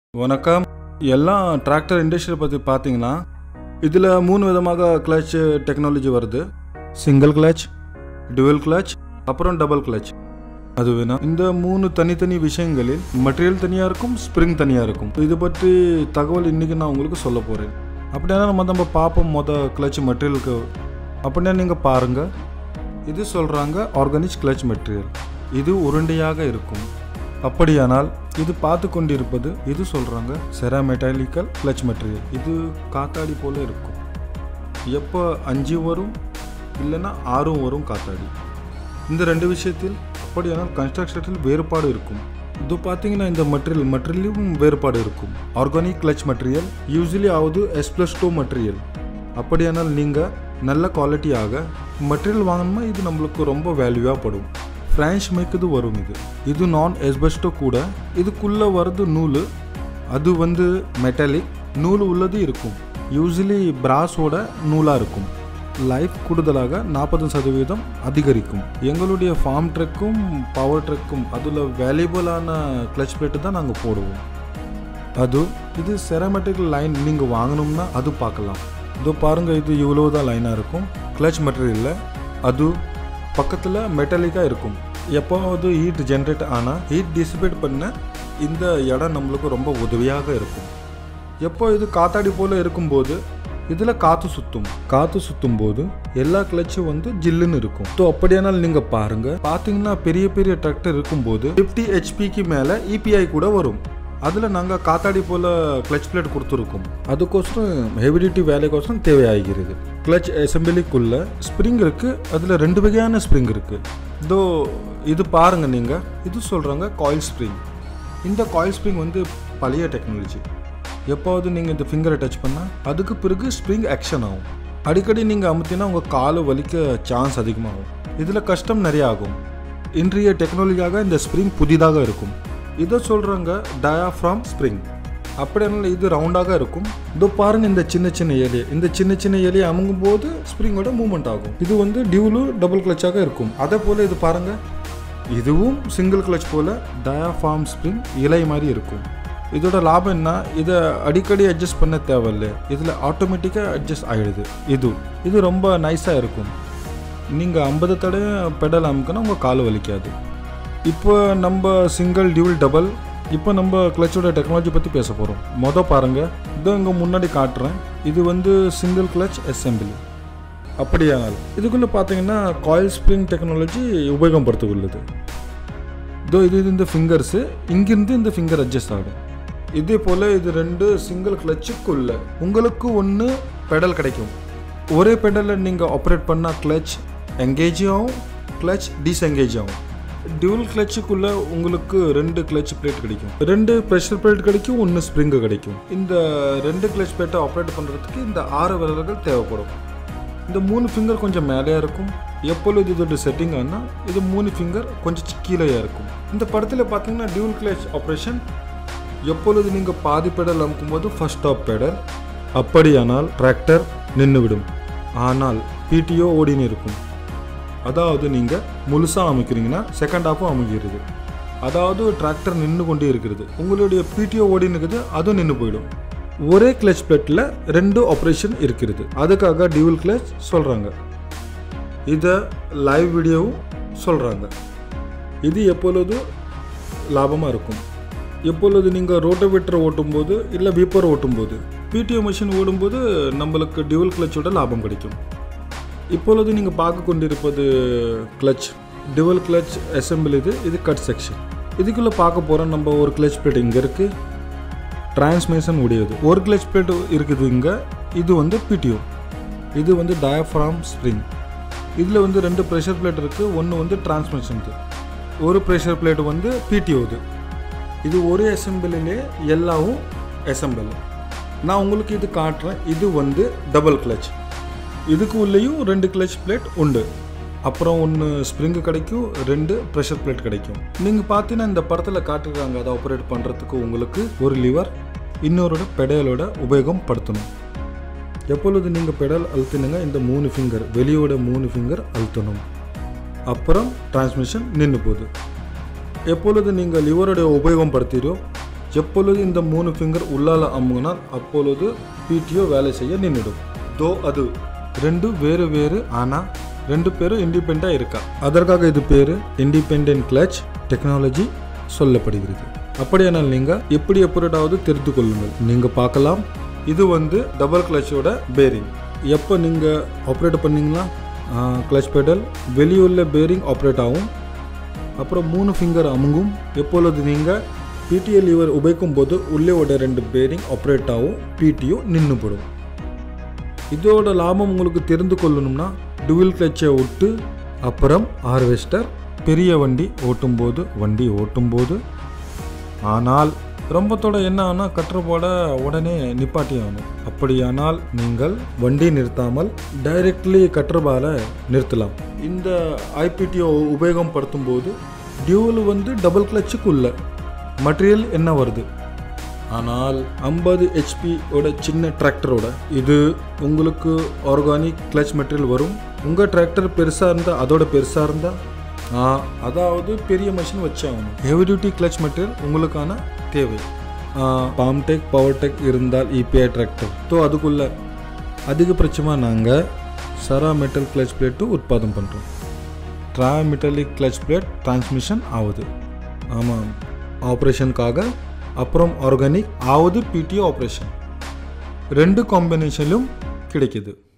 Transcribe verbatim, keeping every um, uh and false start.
வணக்கம். எல்லா tractor industry பற்றி பார்த்தீங்கன்னா இதில் மூணு விதமாக கிளச் டெக்னாலஜி வருது. சிங்கிள் கிளச், டுவல் கிளச், அப்புறம் டபுள் கிளச். அது வேணாம். இந்த மூணு தனித்தனி விஷயங்களில் மெட்டீரியல் தனியாக இருக்கும், ஸ்ப்ரிங் தனியாக இருக்கும். இது பற்றி தகவல் இன்றைக்கி நான் உங்களுக்கு சொல்ல போகிறேன். அப்படின்னா நம்ம நம்ம பார்ப்போம் மொதல் கிளச் மெட்டீரியலுக்கு. அப்படின்னா நீங்கள் பாருங்கள், இது சொல்கிறாங்க ஆர்கானிக் கிளச் மெட்டீரியல். இது உருண்டையாக இருக்கும். அப்படியானால் இது பார்த்து கொண்டிருப்பது இது சொல்கிறாங்க செராமெட்டாலிக்கல் கிளச் மெட்டீரியல். இது காத்தாடி போல் இருக்கும். எப்போ அஞ்சு வரும் இல்லைன்னா ஆறும் வரும் காத்தாடி. இந்த ரெண்டு விஷயத்தில் அப்படியானால் கன்ஸ்ட்ரக்ஷனில் வேறுபாடு இருக்கும். இது பார்த்தீங்கன்னா இந்த மெட்டீரியல் மெட்டீரியலும் வேறுபாடு இருக்கும். ஆர்கானிக் கிளச் மெட்டீரியல் யூஸ்வலி ஆகுது எஸ் ப்ளஸ் டூ மெட்டீரியல். அப்படியானால் நீங்கள் நல்ல குவாலிட்டியாக மெட்டீரியல் வாங்கணுமா இது நம்மளுக்கு ரொம்ப வேல்யூவாக படும். ஃப்ரான்ச் மேக்குது வரும். இது இது நான் எஸ்பெஸ்டோ கூட. இதுக்குள்ளே வருது நூல். அது வந்து மெட்டாலிக் நூல் உள்ளது இருக்கும். யூஸ்வலி பிராஸோட நூலாக இருக்கும். லைஃப் கூடுதலாக நாற்பது சதவீதம் அதிகரிக்கும். எங்களுடைய ஃபார்ம் ட்ரக்கும் பவர் ட்ரக்கும் அதில் வேல்யூபிளான கிளச் பிளேட்டு தான் நாங்கள் போடுவோம். அது இது செராமெட்டிக் லைன் நீங்கள் வாங்கணும்னா அது பார்க்கலாம். இதோ பாருங்கள், இது இவ்வளோ தான் லைனாக இருக்கும் கிளச் மெட்டீரியலில். அது பக்கத்தில் மெட்டாலிக்காக இருக்கும். எப்போது ஹீட் ஜென்ரேட் ஆனால் ஹீட் டிசிபேட் பண்ண இந்த இடம் நம்மளுக்கு ரொம்ப உதவியாக இருக்கும். எப்போ இது காத்தாடி போல் இருக்கும்போது இதில் காற்று சுற்றும். காற்று சுற்றும் போது எல்லா கிளச்சும் வந்து ஜில்லுன்னு இருக்கும். ஸோ அப்படியானால் நீங்கள் பாருங்கள், பார்த்தீங்கன்னா பெரிய பெரிய டிராக்டர் இருக்கும்போது ஃபிஃப்டி ஹெச்பிக்கு மேலே இபிஐ கூட வரும். அதில் நாங்கள் காத்தாடி போல் கிளச் பிளேட் கொடுத்துருக்கோம். அதுக்கோசரம் ஹெவிடிட்டி வேலைக்கோசரம் தேவையாகிறது. கிளச் அசம்பிளிக்குள்ளே ஸ்ப்ரிங் இருக்குது. அதில் ரெண்டு வகையான ஸ்ப்ரிங் இருக்குது. இதோ இது பாருங்கள் நீங்கள், இது சொல்கிறாங்க காயில் ஸ்ப்ரிங். இந்த காயில் ஸ்ப்ரிங் வந்து பழைய டெக்னாலஜி. எப்போது நீங்கள் இந்த ஃபிங்கரை டச் பண்ணால் அதுக்கு பிறகு ஸ்ப்ரிங் ஆக்ஷன் ஆகும். அடிக்கடி நீங்கள் அமுத்தினா உங்கள் காலை வலிக்க சான்ஸ் அதிகமாகும். இதில் கஷ்டம் நிறைய ஆகும். இன்றைய டெக்னாலஜியாக இந்த ஸ்ப்ரிங் புதிதாக இருக்கும். இதை சொல்கிறாங்க டயாஃப்ராம் ஸ்ப்ரிங். அப்படினால இது ரவுண்டாக இருக்கும். இதோ பாருங்கள், இந்த சின்ன சின்ன ஏலியை இந்த சின்ன சின்ன ஏலியை அமுங்கும் போது ஸ்ப்ரிங்கோட மூவ்மெண்ட் ஆகும். இது வந்து டியூலு டபுள் கிளச்சாக இருக்கும். அதே போல் இது பாருங்கள், இதுவும் சிங்கிள் கிளச் போல் டயாஃப்ராம் ஸ்ப்ரிங் இலை மாதிரி இருக்கும். இதோட லாபம் என்ன, இதை அடிக்கடி அட்ஜஸ்ட் பண்ண தேவையில்லை. இதில் ஆட்டோமேட்டிக்காக அட்ஜஸ்ட் ஆகிடுது. இது இது ரொம்ப நைஸாக இருக்கும். நீங்கள் ஐம்பது தடவை பெடல் அமுக்கினா உங்கள் கால் வலிக்காது. இப்போ நம்ம சிங்கிள் டியூல் டபுள் இப்போ நம்ம கிளச்சோட டெக்னாலஜி பற்றி பேச போகிறோம். மொதல் பாருங்கள், இதோ இங்கே முன்னாடி காட்டுறேன். இது வந்து சிங்கிள் கிளச் அசெம்பிளி. அப்படியானால் இதுக்குள்ளே பார்த்தீங்கன்னா காயில் ஸ்ப்ரிங் டெக்னாலஜி உபயோகப்படுத்த உள்ளது. இதோ இது இந்த ஃபிங்கர்ஸு இங்கிருந்து இந்த ஃபிங்கர் அட்ஜஸ்ட் ஆகும். இதே போல் இது ரெண்டு சிங்கிள் கிளச்சுக்குள்ளே உங்களுக்கு ஒன்று பெடல் கிடைக்கும். ஒரே பெடலில் நீங்கள் ஆப்ரேட் பண்ணால் கிளச் எங்கேஜ் ஆகும், கிளச் டிஸ்எங்கேஜ் ஆகும். டியூல் கிளச்சுக்குள்ளே உங்களுக்கு ரெண்டு கிளச் பிளேட் கிடைக்கும். ரெண்டு ப்ரெஷர் பிளேட் கிடைக்கும், ஒன்று ஸ்ப்ரிங்கு கிடைக்கும். இந்த ரெண்டு கிளச் பிளேட்டை ஆப்ரேட் பண்ணுறதுக்கு இந்த ஆறு விரல்கள் தேவைப்படும். இந்த மூணு ஃபிங்கர் கொஞ்சம் மேலேயா இருக்கும். எப்பொழுது இதோட செட்டிங் ஆனால் இது மூணு ஃபிங்கர் கொஞ்சம் கீழேயா இருக்கும். இந்த படத்தில் பார்த்தீங்கன்னா டியூல் கிளச் ஆப்ரேஷன். எப்பொழுது நீங்கள் பாதி பெடல் அமுக்கும்போது ஃபர்ஸ்ட் டாப் பெடல். அப்படியானால் டிராக்டர் நின்று விடும். ஆனால் பிடிஓ ஓடின்னு இருக்கும். அதாவது நீங்கள் முழுசாக அமைக்கிறீங்கன்னா செகண்ட் ஹாஃபும் அமைக்கிறது. அதாவது டிராக்டர் நின்று கொண்டே இருக்கிறது. உங்களுடைய பிடிஓ ஓடின்னு இருக்குது, அதுவும் நின்று போயிடும். ஒரே கிளச் பிளேட்டில் ரெண்டு ஆப்ரேஷன் இருக்கிறது. அதுக்காக டியூல் கிளச் சொல்கிறாங்க. இதை லைவ் வீடியோவும் சொல்கிறாங்க. இது எப்பொழுது லாபமாக இருக்கும், எப்பொழுது நீங்கள் ரோட்டோவேட்டர் ஓட்டும்போது இல்லை வீப்பர் ஓட்டும்போது பிடிஓ மிஷின் ஓடும்போது நம்மளுக்கு டியூல் கிளச்சோட லாபம் கிடைக்கும். இப்பொழுது நீங்கள் பார்க்க கொண்டிருப்பது கிளச் டியூவல் கிளச் அசெம்பிள். இது இது கட் செக்ஷன். இதுக்குள்ளே பார்க்க போகிறோம் நம்ம ஒரு கிளச் பிளேட் இங்கே இருக்குது. டிரான்ஸ்மிஷன் உடையது ஒரு கிளச் பிளேட் இருக்குது இங்கே. இது வந்து பிடிஓ. இது வந்து டயாஃப்ராம் ஸ்ப்ரிங். இதில் வந்து ரெண்டு ப்ரெஷர் பிளேட் இருக்குது. ஒன்று வந்து டிரான்ஸ்மிஷனுக்கு, ஒரு ப்ரெஷர் பிளேட் வந்து பிடிஓது. இது ஒரே அசெம்பிளிலே எல்லாவும் அசெம்பிள். நான் உங்களுக்கு இது காட்டுறேன். இது வந்து டபுள் கிளச். இதுக்கு உள்ளேயும் ரெண்டு கிளச் பிளேட் உண்டு. அப்புறம் ஒன்று ஸ்ப்ரிங்கு கிடைக்கும், ரெண்டு ப்ரெஷர் பிளேட் கிடைக்கும். நீங்கள் பார்த்தீங்கன்னா இந்த படத்தில் காட்டுறாங்க அதை ஆப்ரேட் பண்ணுறதுக்கு உங்களுக்கு ஒரு லிவர் இன்னொரு பெடலோட உபயோகம் படுத்தணும். எப்பொழுது நீங்கள் பெடல் அழுத்தினுங்க இந்த மூணு ஃபிங்கர் வெளியோட மூணு ஃபிங்கர் அழுத்தணும். அப்புறம் டிரான்ஸ்மிஷன் நின்று போகுது. எப்பொழுது நீங்கள் லிவரோட உபயோகம் படுத்திரோ எப்பொழுது இந்த மூணு ஃபிங்கர் உள்ளால அமுங்கினால் அப்பொழுது பிடிஓ வேலை செய்ய நின்றுடும். தோ அது ரெண்டு வேறு வேறு ஆனால் ரெண்டு பேரும் இண்டிபெண்டாக இருக்கா. அதற்காக இது பேர் இண்டிபெண்டன்ட் கிளட்ச் டெக்னாலஜி சொல்லப்படுகிறது. அப்படியானால் நீங்கள் எப்படி எப்படியாவது தெரிந்து கொள்ளுங்கள். நீங்கள் பார்க்கலாம், இது வந்து டபுள் கிளச்சோட பேரிங். எப்போ நீங்கள் ஆப்ரேட் பண்ணிங்கன்னா கிளச் பெடல் வெளியுள்ள பேரிங் ஆப்ரேட் ஆகும். அப்புறம் மூணு ஃபிங்கர் அமுங்கும். எப்பொழுது நீங்கள் பிடிஓ லீவர் உபயோகிக்கும் போது உள்ளே ஓட ரெண்டு பேரிங் ஆப்ரேட் ஆகும். பிடிஓ நின்று போடும். இதோட லாபம் உங்களுக்கு தெரிந்து கொள்ளணும்னா டுவல் கிளச்சை விட்டு அப்புறம் ஹார்வெஸ்டர் பெரிய வண்டி ஓட்டும்போது வண்டி ஓட்டும்போது ஆனால் ரொம்பத்தோட என்ன ஆனால் கற்று போட உடனே நிப்பாட்டி ஆகணும். அப்படியானால் நீங்கள் வண்டி நிறுத்தாமல் டைரெக்ட்லி கற்றுபால நிறுத்தலாம். இந்த ஐபிடிஓ உபயோகம் படுத்தும் போது டியூவல் வந்து டபுள் கிளச்சுக்குள்ள மெட்டீரியல் என்ன வருது. ஆனால் ஐம்பது ஹெச்பியோட சின்ன டிராக்டரோட இது உங்களுக்கு ஆர்கானிக் கிளச் மெட்டீரியல் வரும். உங்கள் டிராக்டர் பெருசாக இருந்தால் அதோட பெருசாக இருந்தால் அதாவது பெரிய மிஷின் வச்சாகணும். ஹெவி டியூட்டி கிளச் மெட்டீரியல் உங்களுக்கான தேவை. பாம்டெக் பவர்டெக் இருந்தால் இபிஐ டிராக்டர் ஸோ அதுக்குள்ள அதிகபட்சமாக நாங்கள் சரா மெட்டல் கிளச் பிளேட்டு உற்பத்தம் பண்ணுறோம். ட்ரா மெட்டலிக் கிளச் பிளேட் டிரான்ஸ்மிஷன் ஆகுது. ஆமாம், ஆப்ரேஷனுக்காக. அப்புறம் ஆர்கானிக் ஆகுது பிடிஓ ஆப்ரேஷன். ரெண்டு காம்பினேஷன்லையும் கிடைக்கிது.